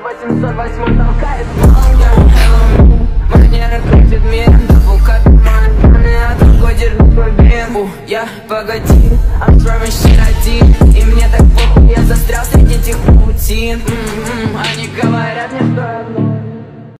808 толкает молния. Манера крутит мир, табука пиман. А другой держит свой бин. Я погоди, I'm throwing shit один. И мне так похуй, я застрял среди этих паутин.